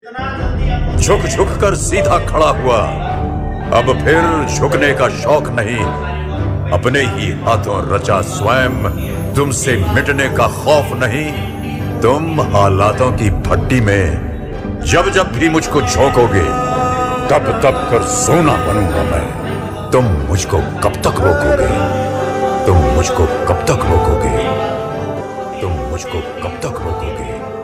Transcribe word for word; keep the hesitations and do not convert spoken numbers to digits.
झुक झुक कर सीधा खड़ा हुआ, अब फिर झुकने का शौक नहीं, अपने ही हाथों रचा स्वयं तुमसे मिटने का खौफ नहीं। तुम हालातों की भट्टी में जब जब भी मुझको झोंकोगे, तब तब कर सोना बनूंगा मैं। तुम मुझको कब तक रोकोगे? तुम मुझको कब तक रोकोगे? तुम मुझको कब तक रोकोगे?